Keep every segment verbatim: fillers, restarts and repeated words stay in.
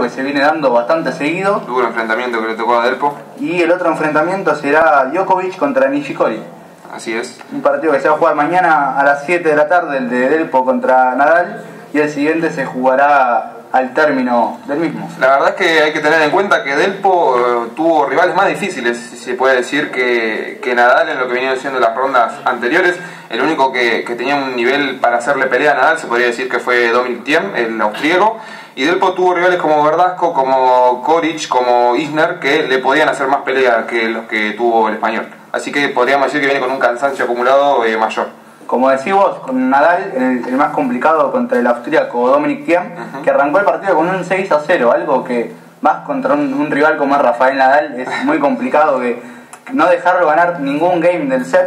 que se viene dando bastante seguido. Duro enfrentamiento que le tocó a Delpo. Y el otro enfrentamiento será Djokovic contra Nishikori. Así es. Un partido que se va a jugar mañana a las siete de la tarde, el de Delpo contra Nadal, y el siguiente se jugará al término del mismo. La verdad es que hay que tener en cuenta que Delpo eh, tuvo rivales más difíciles, si se puede decir, que, que Nadal en lo que venían siendo las rondas anteriores. El único que, que tenía un nivel para hacerle pelea a Nadal se podría decir que fue Dominic Thiem, el austríaco, y Delpo tuvo rivales como Verdasco, como Koric, como Isner, que le podían hacer más pelea que los que tuvo el español. Así que podríamos decir que viene con un cansancio acumulado eh, mayor. Como decís vos, con Nadal, el, el más complicado contra el austríaco Dominic Thiem, uh-huh. que arrancó el partido con un seis a cero, algo que más contra un, un rival como es Rafael Nadal es muy complicado, que no dejarlo ganar ningún game del set,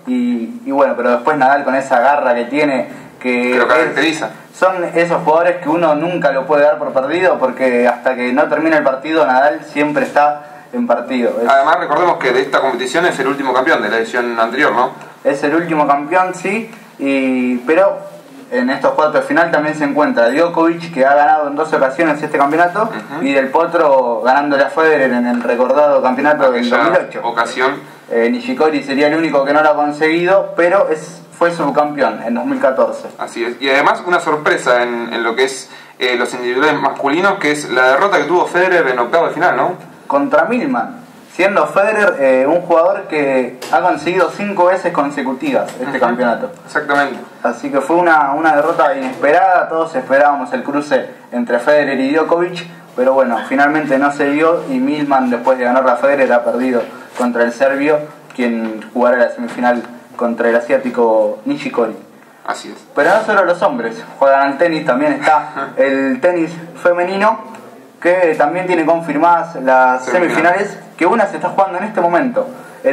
y, y bueno, pero después Nadal con esa garra que tiene, que, que lo caracteriza. Es, son esos jugadores que uno nunca lo puede dar por perdido, porque hasta que no termina el partido Nadal siempre está en partido. Es, Además recordemos que de esta competición es el último campeón de la edición anterior, ¿no? Es el último campeón, sí, y, pero en estos cuartos de final también se encuentra Djokovic, que ha ganado en dos ocasiones este campeonato, uh-huh. y Del Potro ganándole a Federer en el recordado campeonato del dos mil ocho. Ocasión. Eh, Nishikori sería el único que no lo ha conseguido, pero es, fue subcampeón en dos mil catorce. Así es, y además una sorpresa en, en lo que es eh, los individuales masculinos, que es la derrota que tuvo Federer en octavo de final, ¿no? Contra Millman. Siendo Federer eh, un jugador que ha conseguido cinco veces consecutivas este uh-huh. campeonato. Exactamente. Así que fue una, una derrota inesperada, todos esperábamos el cruce entre Federer y Djokovic, pero bueno, finalmente no se dio y Millman, después de ganar a Federer, ha perdido contra el serbio, quien jugará la semifinal contra el asiático Nishikori. Así es. Pero no solo los hombres juegan al tenis, también está el tenis femenino, que también tiene confirmadas las semifinales, que una se está jugando en este momento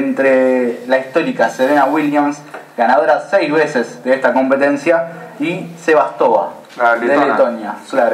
entre la histórica Serena Williams, ganadora seis veces de esta competencia, y Sebastova, de Letonia, claro.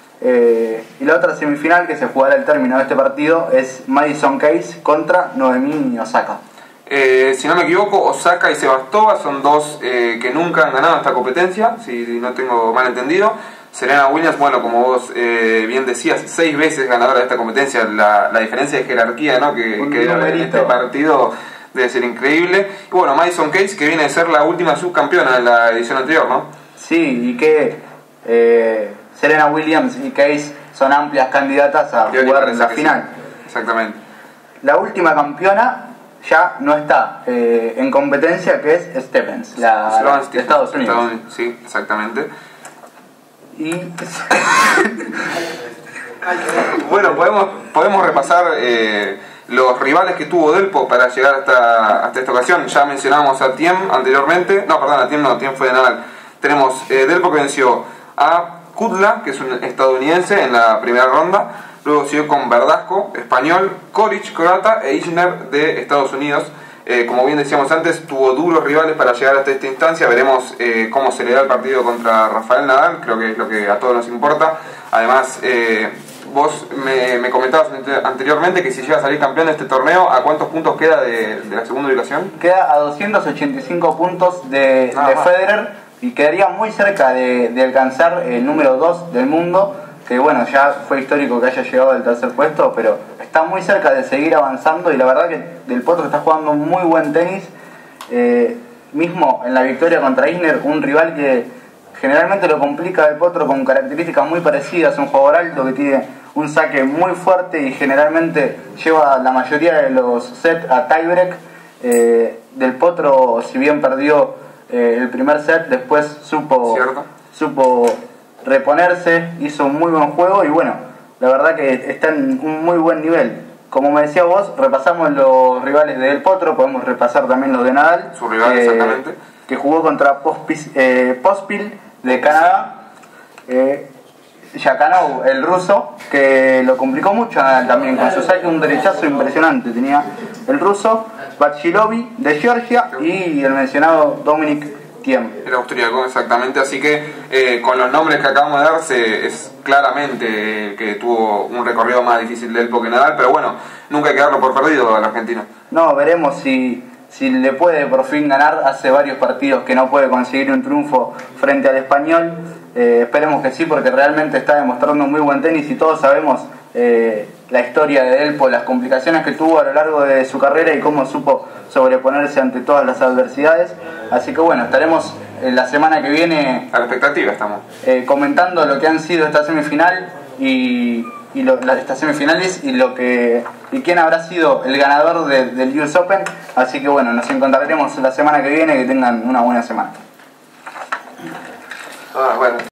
Eh, y la otra semifinal que se jugará al término de este partido es Madison Keys contra Noemi Osaka. Eh, si no me equivoco, Osaka y Sebastova son dos eh, que nunca han ganado esta competencia, si no tengo mal entendido. Serena Williams, bueno, como vos eh, bien decías, seis veces ganadora de esta competencia. La, la diferencia de jerarquía, ¿no?, que, que en este partido debe ser increíble. Y bueno, Madison Keys, que viene a ser la última subcampeona de la edición anterior, ¿no? Sí, y que eh, Serena Williams y Keys son amplias candidatas a Creo jugar en la final. Sí. Exactamente. La última campeona ya no está eh, en competencia, que es Stephens, la, la de Estados Unidos. Estados Unidos. Sí, exactamente. Y bueno, podemos, podemos repasar eh, los rivales que tuvo Delpo para llegar hasta, hasta esta ocasión. Ya mencionábamos a Thiem anteriormente. No, perdón, a Thiem no, Thiem fue de Nadal. Tenemos eh, Delpo, que venció a Kudla, que es un estadounidense, en la primera ronda. Luego siguió con Verdasco, español, Koric, croata, e Isner, de Estados Unidos. Eh, como bien decíamos antes, tuvo duros rivales para llegar hasta esta instancia. Veremos eh, cómo se le da el partido contra Rafael Nadal, creo que es lo que a todos nos importa. Además, eh, vos me, me comentabas anteriormente que si llega a salir campeón de este torneo, ¿a cuántos puntos queda de, de la segunda ubicación? Queda a doscientos ochenta y cinco puntos de, de Federer, y quedaría muy cerca de, de alcanzar el número dos del mundo, que bueno, ya fue histórico que haya llegado al tercer puesto, pero está muy cerca de seguir avanzando, y la verdad que Del Potro está jugando muy buen tenis, eh, mismo en la victoria contra Isner, un rival que generalmente lo complica Del Potro con características muy parecidas, un jugador alto que tiene un saque muy fuerte y generalmente lleva la mayoría de los sets a tiebreak. eh, Del Potro, si bien perdió eh, el primer set, después supo, supo reponerse, hizo un muy buen juego, y bueno, la verdad que está en un muy buen nivel. Como me decías vos, repasamos los rivales de Del Potro, podemos repasar también los de Nadal. Su rival, eh, exactamente. Que jugó contra Pospil, eh, Pospil de Canadá. Eh, Yakanov, el ruso, que lo complicó mucho a Nadal también, con su saque, un derechazo impresionante tenía el ruso. Bachilovi de Georgia, y el mencionado Dominic Thiem. El austríaco, exactamente. Así que eh, con los nombres que acabamos de dar, se, es claramente eh, que tuvo un recorrido más difícil del Delpo que Nadal, pero bueno, nunca hay que darlo por perdido al argentino. No, veremos si, si le puede por fin ganar. Hace varios partidos que no puede conseguir un triunfo frente al español. Eh, esperemos que sí, porque realmente está demostrando muy buen tenis y todos sabemos eh, la historia de Delpo, las complicaciones que tuvo a lo largo de su carrera y cómo supo sobreponerse ante todas las adversidades. Así que bueno, estaremos eh, la semana que viene a la expectativa estamos eh, comentando lo que han sido esta semifinal y, y lo, la, estas semifinales y lo que y quién habrá sido el ganador de, del U S Open. Así que bueno, nos encontraremos la semana que viene. Que tengan una buena semana. Ah, bueno.